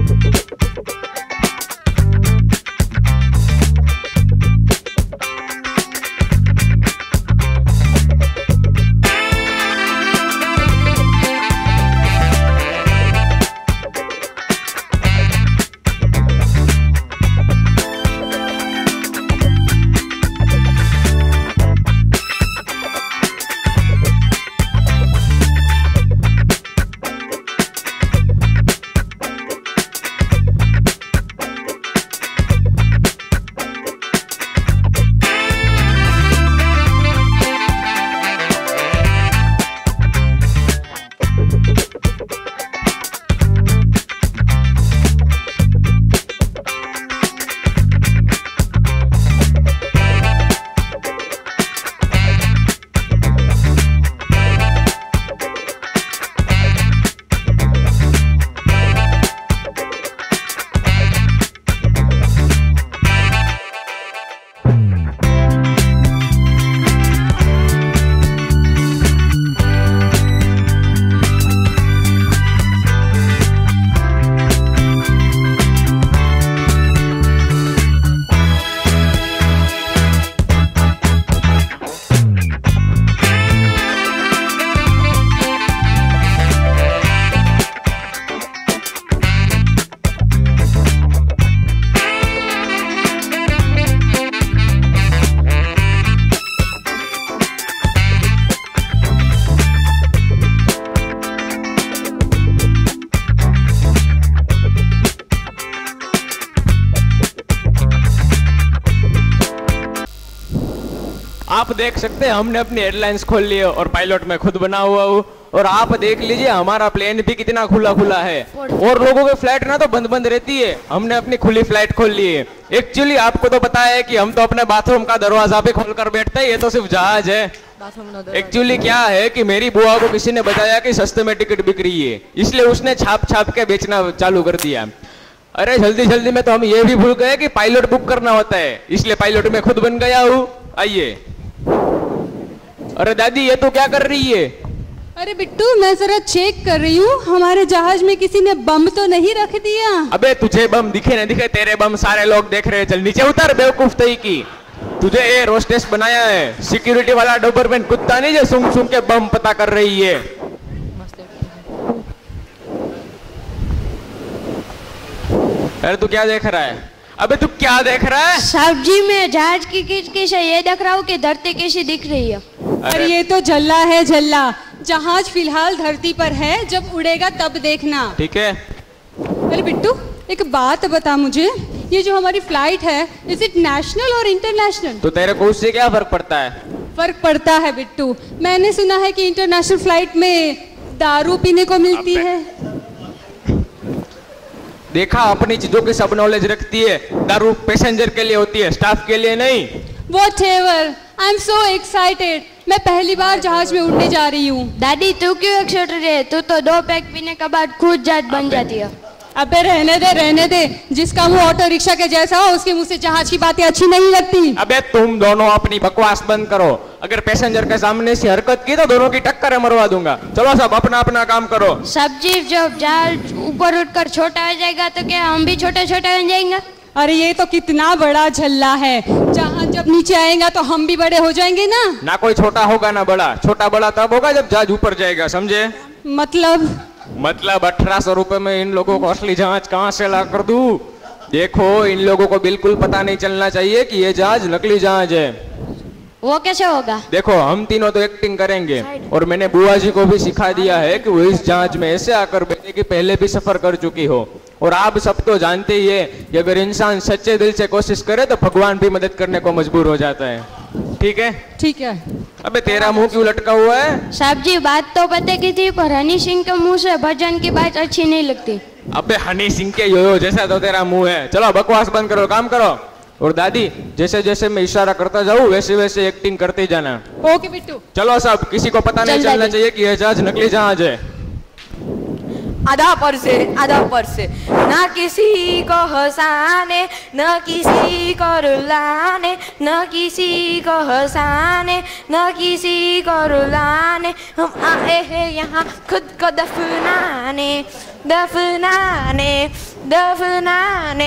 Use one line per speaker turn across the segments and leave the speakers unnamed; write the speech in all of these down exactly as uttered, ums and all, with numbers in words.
आप देख सकते हैं हमने अपनी एयरलाइंस खोल ली है और पायलट में खुद बना हुआ हूँ। और आप देख लीजिए हमारा प्लेन भी कितना खुला खुला है और लोगों की फ्लाइट ना तो बंद बंद रहती है, हमने अपनी खुली फ्लाइट खोल ली है। एक्चुअली आपको तो पता है कि हम तो अपने बाथरूम का दरवाजा भी खोल कर बैठते हैं, ये तो सिर्फ जहाज है। एक्चुअली क्या है कि मेरी बुआ को किसी ने बताया कि सस्ते में टिकट बिक रही है, इसलिए उसने छाप छाप के बेचना चालू कर दिया। अरे जल्दी जल्दी में तो हम ये भी भूल गए कि पायलट बुक करना होता है, इसलिए पायलट में खुद बन गया हूँ। आइए। अरे दादी ये तो क्या कर रही है?
अरे बिट्टू मैं जरा चेक कर रही हूँ हमारे जहाज में किसी ने बम तो नहीं रख दिया।
अबे तुझे बम दिखे न दिखे, तेरे बम सारे लोग देख रहे हैं। चल नीचे उतर बेवकूफ तई की, तुझे एयर होस्टेस बनाया है, सिक्योरिटी वाला डोबरमैन कुत्ता नहीं जो सुन सुन के बम पता कर रही है। अरे तू क्या देख रहा है? अबे तू क्या देख रहा है?
साहब जी मैं जहाज की किस ये देख रहा हूँ कि धरती कैसी दिख रही है।
अरे ये तो जल्ला है जल्ला, जहाज फिलहाल धरती पर है, जब उड़ेगा तब देखना।
ठीक है।
अरे बिट्टू एक बात बता मुझे, ये जो हमारी फ्लाइट है इज इट नेशनल और इंटरनेशनल?
तो तेरे को उससे क्या फर्क पड़ता है?
फर्क पड़ता है बिट्टू, मैंने सुना है कि इंटरनेशनल फ्लाइट में दारू पीने को मिलती है।
देखा अपनी चीजों की सब नॉलेज रखती है, दारू पैसेंजर के लिए होती है, स्टाफ के लिए नहीं।
Whatever, I'm so excited, मैं पहली बार जहाज में उड़ने जा रही हूँ।
दादी तू क्यों एक्साइटेड है? तू तो दो पैक पीने के बाद खुद जहाज बन जाती है।
अबे रहने दे रहने दे, जिसका मुंह ऑटो रिक्शा के जैसा हो उसके मुंह से जहाज की बातें अच्छी नहीं लगती।
अबे तुम दोनों अपनी बकवास बंद करो, अगर पैसेंजर के सामने से हरकत की तो दोनों की टक्कर मरवा दूंगा। चलो सब अपना अपना काम करो।
सब्जी जब जहाज ऊपर उठकर छोटा हो जाएगा तो क्या हम भी छोटे छोटे हो जाएंगे?
अरे ये तो कितना बड़ा झल्ला है, जहाज जब नीचे आएगा तो हम भी बड़े हो जाएंगे ना।
ना कोई छोटा होगा ना बड़ा, छोटा बड़ा तब होगा जब जहाज ऊपर जाएगा, समझे?
मतलब
मतलब अठारह सौ रुपए में इन लोगों को असली जहाज कहाँ से ला कर दूं? देखो इन लोगों को बिल्कुल पता नहीं चलना चाहिए कि ये जहाज नकली जहाज है।
वो कैसे होगा?
देखो हम तीनों तो एक्टिंग करेंगे और मैंने बुआ जी को भी सिखा दिया है कि वो इस जहाज में ऐसे आकर बैठे कि पहले भी सफर कर चुकी हो। और आप सब तो जानते ही है कि अगर इंसान सच्चे दिल से कोशिश करे तो भगवान भी मदद करने को मजबूर हो जाता है। ठीक है?
ठीक है।
अबे तेरा मुंह क्यों लटका हुआ है?
साहब जी बात तो पता की थी, पर हनी सिंह के मुंह से भजन की बात अच्छी नहीं लगती।
अबे हनी सिंह के यो जैसा तो तेरा मुंह है। चलो बकवास बंद करो, काम करो। और दादी जैसे जैसे मैं इशारा करता जाऊँ वैसे वैसे एक्टिंग करते जाना।
ओके बिट्टू।
चलो सब, किसी को पता नहीं चलना चाहिए कि यह जहाज नकली जहाज है।
आधा पर से आधा पर से, ना किसी को हंसाने न किसी को रुलाने, न किसी को हंसाने न किसी को रुलाने, हम आए हैं यहाँ खुद को दफनाने दफनाने दफनाने।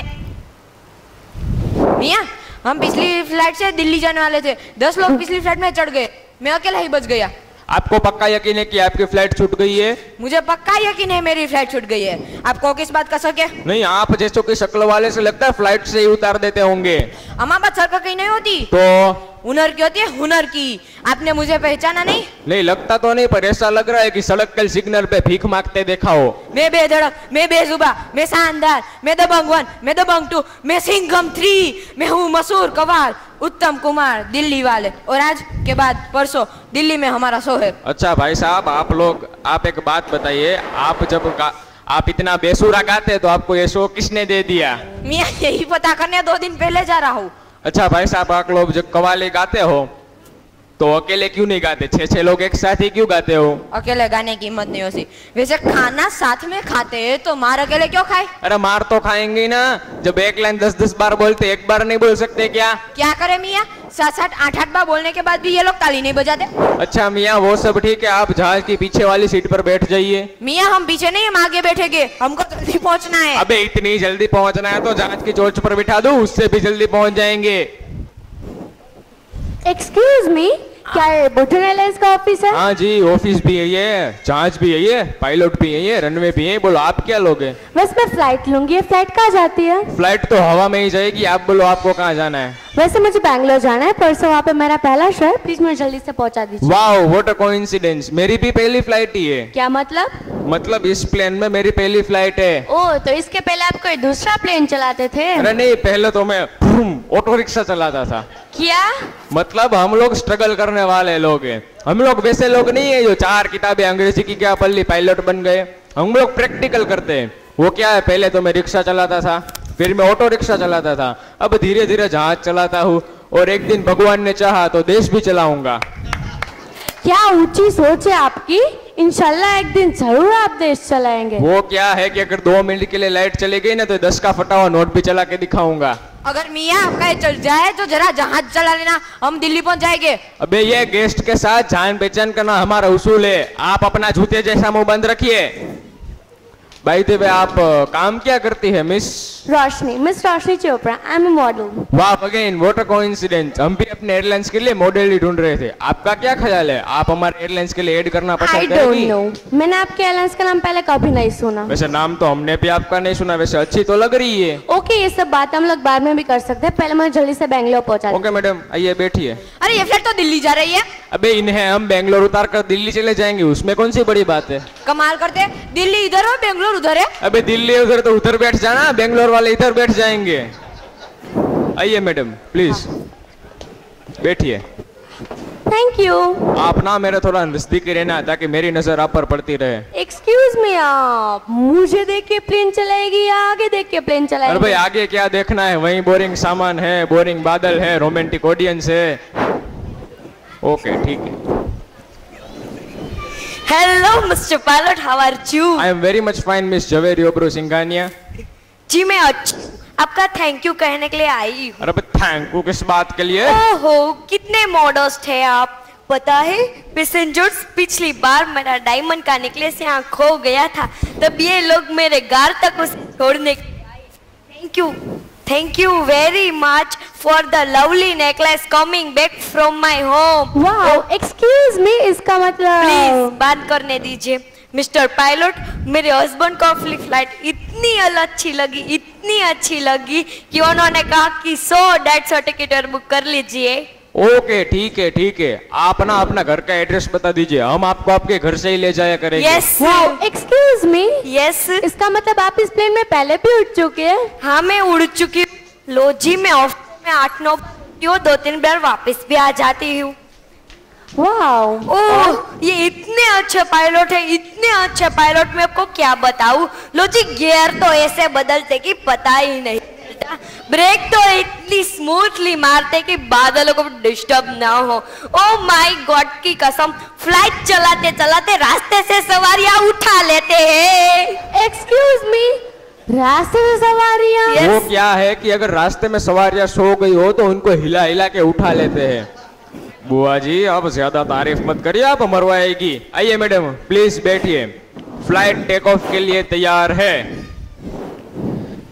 मियाँ, हम पिछली फ्लाइट से दिल्ली जाने वाले थे, दस लोग पिछली फ्लाइट में चढ़ गए, मैं अकेला ही बच गया।
आपको पक्का यकीन है कि आपकी फ्लाइट छूट गई है?
मुझे पक्का यकीन है मेरी फ्लाइट छूट गई है। आपको किस बात का शक है?
नहीं, आप जैसों की शक्ल वाले से लगता है फ्लाइट से ही उतार देते होंगे।
अम्मा बात सर कहीं नहीं होती
तो
हुनर की होती है, हुनर की। आपने मुझे पहचाना नहीं?
नहीं, लगता तो नहीं, पर ऐसा लग रहा है कि सड़क के सिग्नल पे भीख मांगते देखा हो।
मैं बेधड़क, मैं बेजुबा, मैं शानदार, मैं दबंग वन, मैं दबंग टू, मैं सिंघम थ्री, मैं हूँ मशहूर कवाल उत्तम कुमार दिल्ली वाले। और आज के बाद परसों दिल्ली में हमारा शो है।
अच्छा भाई साहब, आप लोग आप एक बात बताइए, आप जब गा, आप इतना बेसुरा गाते तो आपको ये शो किसने दे दिया?
मियाँ यही पता करने दो दिन पहले जा रहा हूँ।
अच्छा भाई साहब, आप लोग जब कव्वाली गाते हो तो अकेले क्यों नहीं गाते? छह छह लोग एक साथ ही क्यों गाते हो?
अकेले गाने की हिम्मत नहीं होती। वैसे खाना साथ में खाते हैं तो मार अकेले क्यों खाए?
अरे मार तो खाएंगे ना, जब एक लाइन दस दस बार बोलते एक बार नहीं बोल सकते क्या?
क्या करे मियाँ, सात सात आठ आठ बार बोलने के बाद भी ये लोग ताली नहीं बजाते।
अच्छा मियाँ, वो सब ठीक है, आप जहाज की पीछे वाली सीट पर बैठ जाइए।
मियाँ हम पीछे नहीं, हम आगे बैठेंगे, हमको जल्दी पहुँचना है।
अबे इतनी जल्दी पहुँचना है तो जहाज की चोंच पर बिठा दो, उससे भी जल्दी पहुँच जाएंगे।
एक्सक्यूज मी, क्या ये बुटन एयरलाइंस का ऑफिस है?
हाँ जी, ऑफिस भी यही है, जहाज भी यही है, पायलट भी यही है, रनवे भी है। बोलो आप क्या लोगे?
बस मैं फ्लाइट लूंगी। ये फ्लाइट कहाँ जाती है?
फ्लाइट तो हवा में ही जाएगी। आप बोलो आपको कहाँ जाना है?
वैसे मुझे बैंगलोर जाना है, परसों वहाँ पे मेरा पहला शो है, प्लीज मुझे जल्दी से पहुँचा दीजिए।
वाओ, व्हाट अ कोइंसिडेंस, मेरी भी पहली फ्लाइट ही है।
क्या मतलब?
मतलब इस प्लेन में मेरी पहली फ्लाइट है।
ओह, तो इसके पहले आप कोई दूसरा प्लेन चलाते थे?
अरे नहीं, पहले तो मैं ऑटो रिक्शा चलाता था।
क्या
मतलब हम लोग स्ट्रगल करने वाले लोग हैं। हम लोग वैसे लोग नहीं है जो चार किताबें अंग्रेजी की क्या पढ़ ली पायलट बन गए। हम लोग प्रैक्टिकल करते हैं। वो क्या है, पहले तो मैं रिक्शा चलाता था, फिर मैं ऑटो रिक्शा चलाता था, अब धीरे धीरे जहाज चलाता हूँ, और एक दिन भगवान ने चाहा तो देश भी चलाऊंगा।
क्या ऊंची सोच है आपकी। इंशाल्लाह एक दिन जरूर आप देश चलाएंगे।
वो क्या है कि अगर दो मिनट के लिए लाइट चली गई ना तो दस का फटा हुआ नोट भी चला के दिखाऊंगा।
अगर मियाँ आपका ये चल जाए तो जरा जहाज चला लेना, हम दिल्ली पहुंच जाएंगे।
अबे ये गेस्ट के साथ जान पहचान करना हमारा उसूल है। आप अपना जूते जैसा मुंह बंद रखिए। भाई थे आप काम क्या करती है miss?
Roshni, miss Roshni Chopra, I am a model.
वाह, अगेन व्हाट अ कोइंसिडेंस। हम भी अपने एयरलाइंस के लिए मॉडल ही ढूंढ रहे थे। आपका क्या ख्याल है, आप हमारे एयरलाइंस के लिए ऐड करना
आई
पसंद
डोंट
करेंगी?
नो, मैंने आपके एयरलाइंस का नाम पहले कभी नहीं सुना।
वैसे नाम तो हमने भी आपका नहीं सुना, वैसे अच्छी तो लग रही है।
ओके, ये सब बात हम लोग बाद में भी कर सकते हैं, पहले मुझे जल्दी से बैंगलोर पहुंचा दीजिए।
ओके मैडम, आइए बैठिए।
अरे ये फ्लाइट तो दिल्ली जा रही है।
अबे इन्हें हम बेंगलोर उतार कर दिल्ली चले जाएंगे, उसमें कौन सी बड़ी बात है?
कमाल करते, दिल्ली इधर हो बेंगलोर उधर है।
अबे दिल्ली उधर तो उधर बैठ जाना, बेंगलोर वाले इधर बैठ जाएंगे। आइए मैडम प्लीज बैठिए।
Thank you.
आप ना मेरे थोड़ा नजदीक रहना ताकि मेरी नजर आप पर पड़ती रहे।
एक्सक्यूज मी, आप मुझे देख के प्लेन चलाएगी या आगे देख के प्लेन चलाएगी?
अरे भाई आगे क्या देखना है, वहीं बोरिंग सामान है, बोरिंग बादल है, रोमांटिक ऑडियंस है। ओके ठीक है।
Hello mister pilot, how are you?
I am very much fine miss Javeri ओब्रो सिंघानिया।
जी मैं अच्छा, आपका थैंक यू कहने के लिए आई हूँ।
अरे थैंक यू किस बात के लिए?
ओहो कितने मॉडर्स्ट है आप। पता है पैसेंजर्स, पिछली बार मेरा डायमंड का नेकलेस यहाँ खो गया था, तब ये लोग मेरे घर तक उसे छोड़ने के लिए आए। Thank you, thank you very much for the lovely necklace coming back from my home.
Wow, excuse me, इसका मतलब
प्लीज बात करने दीजिए मिस्टर पायलट। मेरे हस्बैंड को अपनी फ्लाइट इतनी अच्छी लगी, इतनी अच्छी लगी कि उन्होंने कहा कि सौ डेढ़ सौ टिकट बुक कर लीजिए।
ओके ठीक है ठीक है, आप ना अपना घर का एड्रेस बता दीजिए, हम आपको आपके घर से ही ले जाया करेंगे।
यस
एक्सक्यूज मी,
यस,
इसका मतलब आप इस प्लेन में पहले भी उड़ चुके हैं?
हाँ मैं उड़ चुकी हूँ। लो जी, मैं ऑफिस में आठ नौ दो तीन बार वापस भी आ जाती हूँ।
वाओ,
ओह ये इतने अच्छे पायलट है, इतने अच्छे पायलट, मैं आपको क्या बताऊं। लो जी, गियर तो ऐसे बदलते कि पता ही नहीं चलता, ब्रेक तो इतनी स्मूथली मारते कि बादलों को डिस्टर्ब ना हो। ओह माय गॉड की कसम, फ्लाइट चलाते चलाते रास्ते से सवारियां उठा लेते हैं।
एक्सक्यूज मी, रास्ते में सवारियां?
Yes.
वो क्या है कि अगर रास्ते में सवारियां सो गई हो तो उनको हिला हिला के उठा लेते हैं। बुआ जी आप ज्यादा तारीफ मत करिए, आप मरवाएगी। आइए मैडम प्लीज बैठिए, फ्लाइट टेक ऑफ के लिए तैयार है।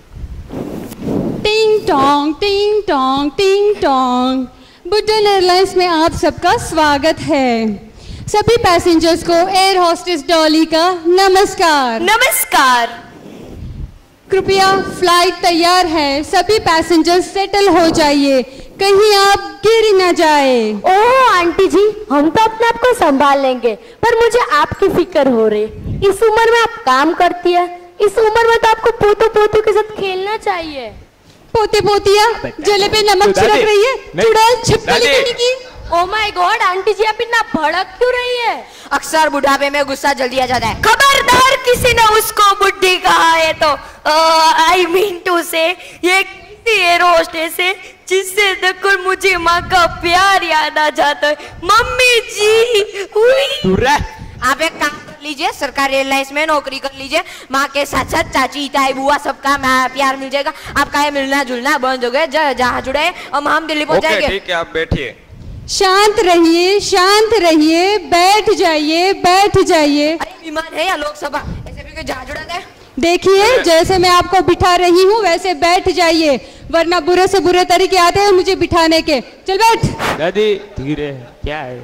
टोंग टिंग टोंग टिंग टोंग। बुड्डन एयरलाइंस में आप सबका स्वागत है। सभी पैसेंजर्स को एयर होस्टेस डॉली का नमस्कार।
नमस्कार।
कृपया फ्लाइट तैयार है, सभी पैसेंजर्स सेटल हो जाइए, कहीं आप गिर न जाए।
ओह आंटी जी, हम तो अपने आप को संभाल लेंगे, पर मुझे आपकी फिक्र हो रही। इस उम्र में आप काम करती है, इस उम्र में तो आपको पोतों पोतों के साथ खेलना चाहिए।
पोते पोतिया जले पे नमक छिड़क रही है, चुड़ैल छिपकली करने की।
Oh my god aunty ji, आप इतना भड़क क्यों रही है?
अक्सर बुढ़ापे में गुस्सा जल्दी आ जाता है। खबरदार किसी ने उसको बुढ़ी कहा है तो आई मीन टू से ये एयर होस्टेस है जिससे देखकर मुझे माँ का प्यार याद आ जाता है। मम्मी जी हुई। आप एक काम कर लीजिए, सरकारी एयरलाइंस में नौकरी कर लीजिए, माँ के साथ साथ चाची ताई बुआ सबका प्यार मिल जाएगा। आपका ये मिलना जुलना बंद हो गया, जहाँ जुड़े हम हम दिल्ली पहुँच जाएंगे।
ठीक है, आप बैठिए।
शांत रहिए, शांत रहिए, बैठ जाइए, बैठ जाइए।
अरे विमान है या लोकसभा, ऐसे भी कोई जहाँ जुड़ा है?
देखिए, जैसे मैं आपको बिठा रही हूँ वैसे बैठ जाइए, वरना बुरे से बुरे तरीके आते हैं मुझे बिठाने के। चल बैठ।
दादी धीरे, क्या है?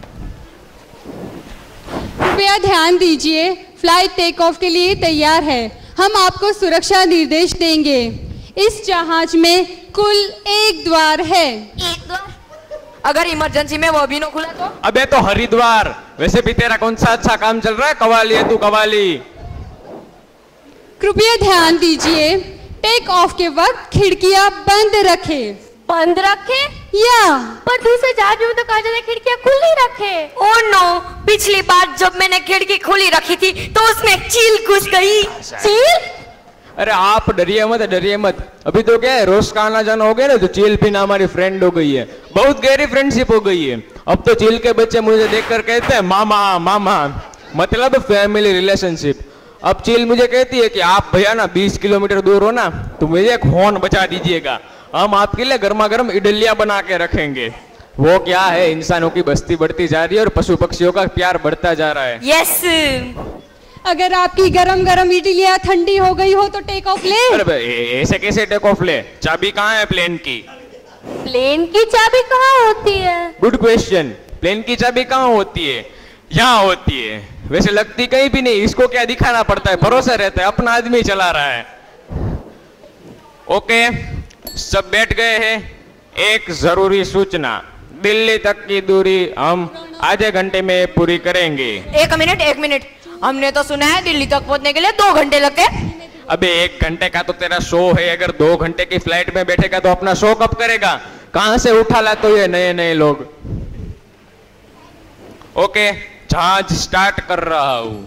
कृपया ध्यान दीजिए, फ्लाइट टेक ऑफ के लिए तैयार है। हम आपको सुरक्षा निर्देश देंगे। इस जहाज में कुल एक द्वार है।
एक द्वार? अगर इमरजेंसी में वो भी न खुला तो?
अबे तो हरिद्वार। वैसे भी तेरा कौन सा अच्छा काम चल रहा है? कवाली है तू, कवाली।
कृपया ध्यान दीजिए, टेक ऑफ के वक्त खिड़कियां बंद रखें।
बंद रखे
या
पर दूसरे जहाज में तो कहा जाता है खिड़कियां खुली रखे।
ओह नो, पिछली बार जब मैंने खिड़की खुली रखी थी तो उसमें चील घुस गई।
चील?
अरे आप डरिए मत, डरिए मत। अभी तो क्या है, रोज का आना जाना हो गया ना, तो चील भी ना हमारी फ्रेंड हो गई है, बहुत गहरी फ्रेंडशिप हो गई है। अब तो चील के बच्चे मुझे देखकर कहते हैं मामा मामा, मतलब फैमिली रिलेशनशिप। अब चील मुझे कहती है कि आप भैया ना बीस किलोमीटर दूर हो ना, तो मुझे एक फोन बचा दीजिएगा, हम आपके लिए गर्मा गर्म इडलियां बना के रखेंगे। वो क्या है, इंसानों की बस्ती बढ़ती जा रही है और पशु पक्षियों का प्यार बढ़ता जा रहा है।
यस।
अगर आपकी गरम गरम इडलियां ठंडी हो गई हो तो टेक ऑफ ले।
अरे ऐसे कैसे टेक ऑफ ले? चाबी कहाँ है प्लेन की?
प्लेन की चाबी कहाँ होती है?
Good question. प्लेन की चाबी कहाँ होती है? यहाँ होती है। वैसे लगती कहीं भी नहीं, इसको क्या दिखाना पड़ता है, भरोसा रहता है, अपना आदमी चला रहा है। ओके, सब बैठ गए हैं। एक जरूरी सूचना, दिल्ली तक की दूरी हम आधे घंटे में पूरी करेंगे।
एक मिनट एक मिनट, हमने तो सुना है दिल्ली तक पहुंचने के लिए दो घंटे लगते।
अबे एक घंटे का तो तेरा शो है, अगर दो घंटे की फ्लाइट में बैठेगा तो अपना शो कब करेगा? कहां से उठा ला तो ये नए नए लोग। ओके, जहाज स्टार्ट कर रहा हूं।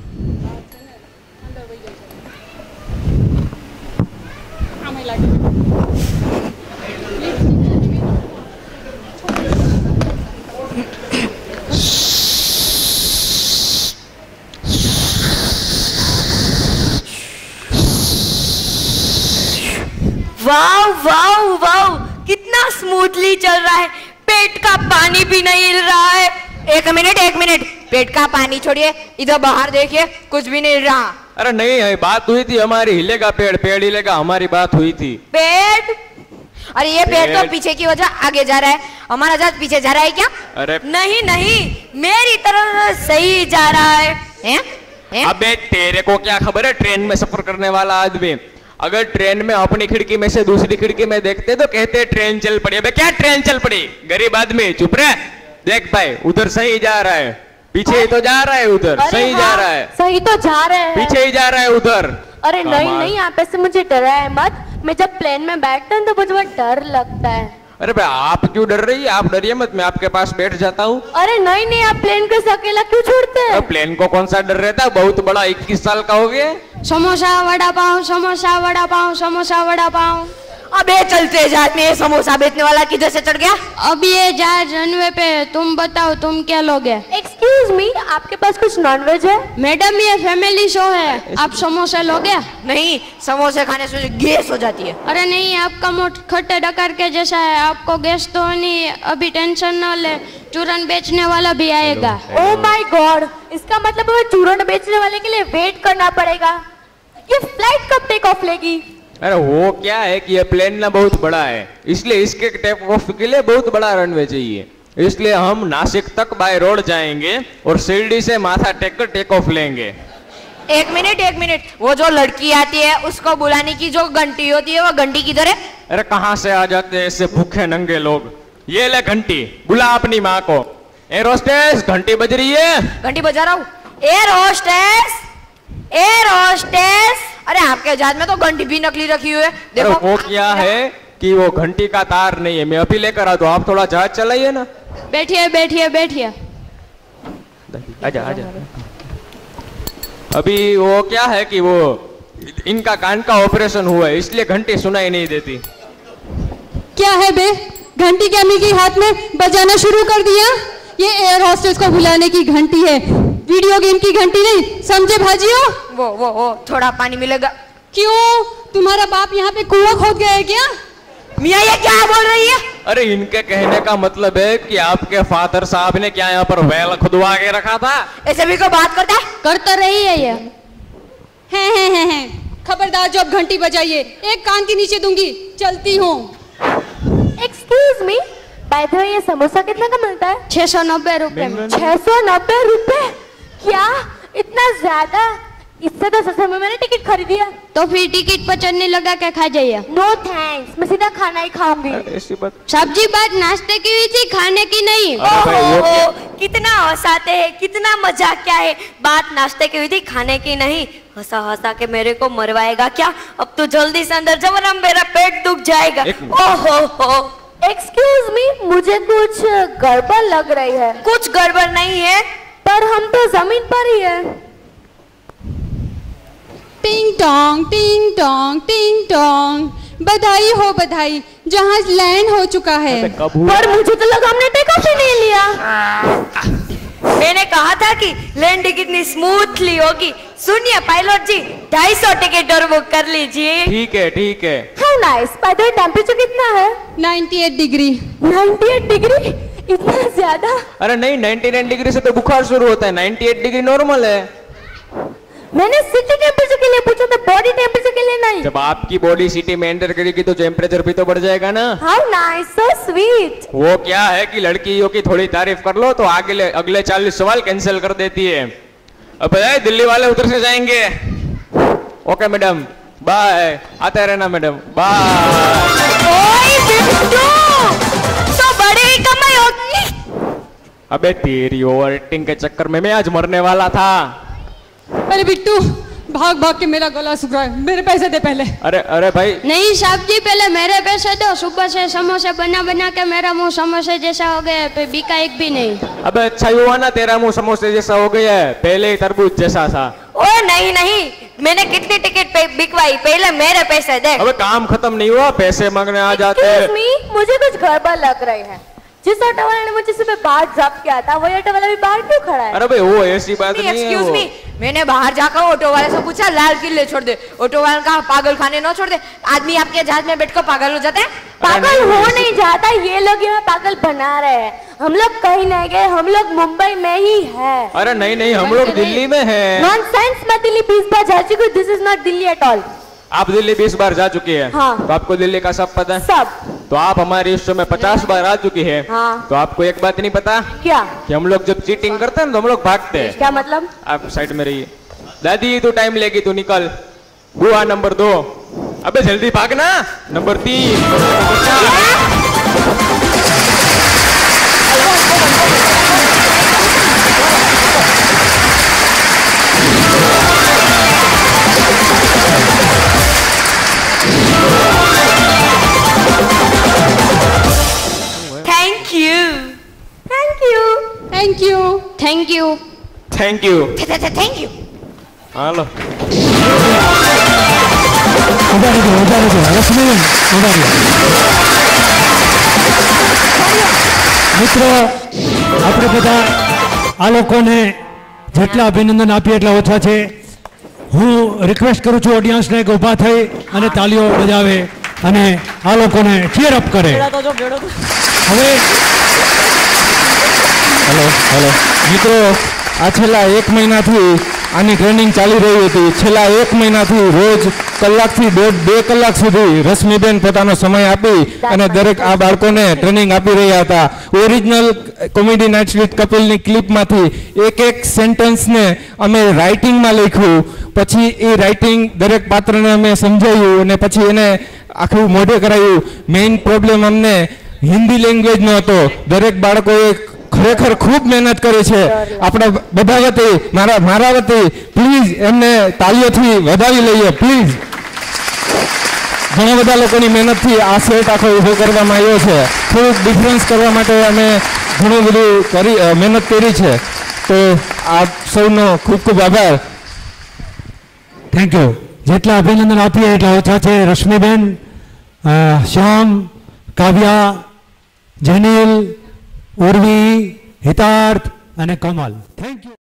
वाव वाव वाव, कितना स्मूथली चल रहा है, पेट का पानी भी नहीं हिल रहा है। एक मिनट एक मिनट, पेट का पानी छोड़िए, इधर बाहर देखिए, कुछ भी नहीं हिल रहा।
अरे नहीं है, बात हुई थी हमारी, हिलेगा पेड़, पेड़ हिलेगा, हमारी बात हुई थी।
पेड़? अरे ये पेड़ तो पीछे की वजह आगे जा रहा है, हमारा जहाज पीछे जा रहा है क्या?
अरे
नहीं नहीं, मेरी तरफ सही जा रहा है, है? है?
अबे तेरे को क्या खबर है, ट्रेन में सफर करने वाला आदमी अगर ट्रेन में अपनी खिड़की में से दूसरी खिड़की में देखते तो कहते ट्रेन चल पड़ी। अबे क्या ट्रेन चल पड़ी, गरीब आदमी चुप रहे। देख भाई, उधर सही जा रहा है, पीछे ही तो जा रहा है, उधर सही जा रहा है,
सही तो जा रहे हैं,
पीछे ही जा रहा है उधर।
अरे नहीं नहीं, आप ऐसे मुझे डराए मत, मैं जब प्लेन में बैठता हूँ तो मुझे बहुत डर लगता है।
अरे भाई आप क्यों डर रही है? आप डरिए मत, मैं आपके पास बैठ जाता हूँ।
अरे नहीं नहीं, आप प्लेन को अकेला क्यों छोड़ते हैं?
प्लेन को कौन सा डर रहता है, बहुत बड़ा, इक्कीस साल का हो गया।
समोसा वड़ा पाव, समोसा वड़ा पाव, समोसा वड़ा पाव।
अबे चलते जहाज में समोसा बेचने वाला किधर से चढ़ गया?
अब ये जहाज रनवे पे, तुम बताओ तुम क्या लोगे?
एक्सक्यूज मी, आपके पास कुछ नॉनवेज है?
मैडम ये फैमिली शो है, आप समोसे लोगे?
नहीं, समोसे खाने से गैस हो जाती है।
अरे नहीं, आपका मुंह खट्टे डकार के जैसा है, आपको गैस तो नहीं, अभी टेंशन न ले, चूरन बेचने वाला भी आएगा।
ओह माय गॉड, इसका मतलब हमें चूरन बेचने वाले के लिए वेट करना पड़ेगा। ये फ्लाइट कब टेक ऑफ लेगी?
अरे वो क्या है कि ये प्लेन ना बहुत बड़ा है, इसलिए इसके टेक ऑफ के लिए बहुत बड़ा रनवे चाहिए। इसलिए हम नासिक तक बाय रोड जाएंगे और शिरडी से माथा टेक कर टेक ऑफ लेंगे।
एक मिनट एक मिनट, वो जो लड़की आती है उसको बुलाने की जो घंटी होती है वो घंटी किधर है?
अरे कहाँ से आ जाते हैं ऐसे भूखे नंगे लोग। ये ले घंटी, बुला अपनी माँ को। ए रोस्टेस, घंटी बज रही है।
घंटी बजा रहा हूँ। ए रोस्टेस, ए रोस्टेस। अरे आपके जहाज में तो घंटी भी नकली रखी हुई है। देखो
वो क्या है कि वो घंटी का तार नहीं है, मैं अभी लेकर आता हूँ, आप थोड़ा जहाज चलाइए ना।
बैठिए बैठिए बैठिए।
आजा आजा। अभी वो क्या है कि वो इनका कान का ऑपरेशन हुआ है, इसलिए घंटी सुनाई नहीं देती।
क्या है बे, घंटी की अम्मी के हाथ में बजाना शुरू कर दिया? ये एयर हॉस्टेस को बुलाने की घंटी है, वीडियो गेम की घंटी नहीं, समझे भाजियो?
वो वो वो थोड़ा पानी मिलेगा?
क्यों, तुम्हारा बाप यहाँ पे कुआं खोद गया है क्या?
मियाँ ये क्या बोल रही है?
अरे इनके कहने का मतलब है कि आपके फादर साहब ने क्या यहाँ पर वेल खुदवा के रखा था।
ऐसे भी कोई बात करता है?
करता रही है ये।
हैं हैं हैं हैं, खबरदार जो अब घंटी बजाइए, एक कान के नीचे दूंगी, चलती हूँ।
Excuse me, by the way ये समोसा कितना का मिलता है?
छह सौ नब्बे रुपए में।
छह सौ नब्बे रुपए? क्या इतना ज्यादा? इससे तो सस्ते में मैंने टिकट खरीदी है।
तो फिर टिकट पर चटनी लगा के खा जाइए।
नो थैंक्स, मैं सीधा खाना ही खाऊंगी।
ऐसी बात।
सब्जी बात नाश्ते की हुई थी, खाने की नहीं।
अरे भाई, वो क्या-
ओहो, कितना हंसाते हैं, कितना मजाक क्या है। बात नाश्ते की हुई थी, खाने की नहीं। हंसा हंसा के मेरे को मरवाएगा क्या? अब तो जल्दी से अंदर जाओ वरना मेरा पेट दुख जाएगा। ओहो हो।
एक्सक्यूज मी, मुझे कुछ गड़बड़ लग रही है।
कुछ गड़बड़ नहीं है,
पर हम तो जमीन पर ही है।
टिंग टोंग टिंग टोंग टिंग टोंग, बधाई हो बधाई, जहाज लैंड हो चुका है।
कब हुआ?
पर मुझे तो लगा हमने टेक ऑफ ही नहीं लिया।
मैंने कहा था कि लैंडिंग कितनी स्मूथली होगी। सुनिए पायलट जी, ढाई सौ टिकट और बुक कर लीजिए।
ठीक है ठीक है।
How nice. By the way temperature कितना है?
अट्ठानवे डिग्री।
अट्ठानवे डिग्री? इतना ज्यादा?
अरे नहीं, निन्यानवे डिग्री से तो बुखार शुरू होता है, अट्ठानवे डिग्री नॉर्मल है।
मैंने सिटी टेंपरेचर के लिए पूछा था, बॉडी टेंपरेचर के लिए नहीं।
जब आपकी बॉडी सिटी में एंटर करेगी तो टेम्परेचर भी तो बढ़ जाएगा ना।
How nice, so sweet.
वो क्या है कि लड़कियों की थोड़ी तारीफ कर लो तो आगे अगले चालीस सवाल कैंसिल कर देती है। अब दिल्ली वाले उधर से जाएंगे। Okay madam, bye. आते रहना मैडम, बाय।
ओए बिट्टू, तो बड़ी ही कमाई होगी।
अबे तेरी ओवर एक्टिंग के चक्कर में मैं आज मरने वाला था।
अरे बिट्टू, भाग भाग के मेरा गला सूख रहा है, मेरे पैसे दे पहले।
अरे अरे भाई,
नहीं साहब जी, पहले मेरे पैसे दो। सुबह से समोसे बना बना के मेरा मुंह समोसे जैसा हो गया है, पे बिका एक भी नहीं।
अबे अच्छा ही हुआ ना तेरा मुंह समोसे जैसा हो गया है, पहले ही तरबूज जैसा था।
ओ नहीं नहीं, मैंने कितनी टिकट पे बिकवाई, पहले मेरे पैसे दे।
अबे काम खत्म नहीं हुआ, पैसे मांगने आ जाते हैं।
Excuse me, मुझे कुछ गड़बड़ लग रही है। जिस ऑटो वाले ने मुझे सुबह बाहर जब्त किया था, वही ऑटो वाला भी बाहर क्यों खड़ा है?
अरे भाई वो ऐसी बात नहीं है।
एक्सक्यूज
वो
मी, मैंने बाहर जाकर ऑटो वाले से पूछा लाल किले छोड़ दे। ऑटो वाले कहा पागल खाने न छोड़ दे। आदमी आपके जहाज में बैठकर पागल हो जाते हैं?
पागल हो नहीं जाता, ये लोग यहाँ पागल बना रहे हैं। हम लोग कहीं नहीं गए, हम लोग मुंबई में ही है।
अरे नहीं नहीं, हम लोग दिल्ली में हैं।
नॉनसेंस, मैं दिल्ली बीस बार जा चुकी हूँ। This is not Delhi at all.
आप दिल्ली बीस बार जा चुकी है?
हाँ।
तो आपको दिल्ली का सब पता है?
सब।
तो आप हमारे इस शो में पचास बार आ चुकी है।
हाँ।
तो आपको एक बात नहीं पता
क्या?
कि हम लोग जब चीटिंग करते हैं तो हम लोग भागते हैं।
क्या मतलब?
आप साइड में रहिए। दादी तू टाइम लेगी, तू निकल। बुआ नंबर दो। अबे जल्दी भागना। नंबर तीन, नंबर चार।
Thank you,
thank you.
Thank you.
Thank you.
Thank you.
Thank you.
Hello.
મિત્રો, આપણે બધા આ લોકોને જેટલા અભિનંદન આપીએ એટલા ઓછા છે. હું રિક્વેસ્ટ કરું છું ઓડિયન્સને કે ઊભા થઈ અને તાળીઓ બજાવે અને આ લોકોને ચીયર અપ કરે. હવે હેલો હેલો મિત્રો, આ છેલ્લા એક મહિનાથી
આની ટ્રેનિંગ ચાલી રહી હતી. છેલ્લા એક મહિનાથી રોજ કલાકથી દોઢ બે કલાક સુધી રશ્મિબેન પોતાનો સમય આપી અને દરેક આ બાળકોને ટ્રેનિંગ આપી રહ્યા હતા. ઓરિજિનલ કોમેડી નાઇટ્સ વિથ કપિલની ક્લિપમાંથી એક એક સેન્ટેન્સને અમે રાઇટિંગમાં લખ્યું. પછી એ રાઇટિંગ દરેક પાત્રને અમે સમજાવ્યું અને પછી એને આખું મોઢે કરાયું. મેઇન પ્રોબ્લેમ અમને હિન્દી લેંગ્વેજનો હતો. દરેક બાળકોએ ખરેખર ખૂબ મહેનત કરી છે. આપણા બધા વતી મારા મારા વતી પ્લીઝ એમને તાળીઓથી વધાવી લઈએ પ્લીઝ. ઘણા બધા લોકોની મહેનતથી આ સેટ આખો ઊભો કરવામાં આવ્યો છે. થોડુંક ડિફરન્સ કરવા માટે અમે ઘણું બધું કરી મહેનત કરી છે. તો આપ સૌનો ખૂબ ખૂબ આભાર.
Thank you. જેટલા અભિનંદન આપીએ એટલા ઓછા છે. રશ્મિબેન, શ્યામ, કાવ્યા, જેનિલ, ઉર્વી, હિતાર્થ અને કમલ. Thank you.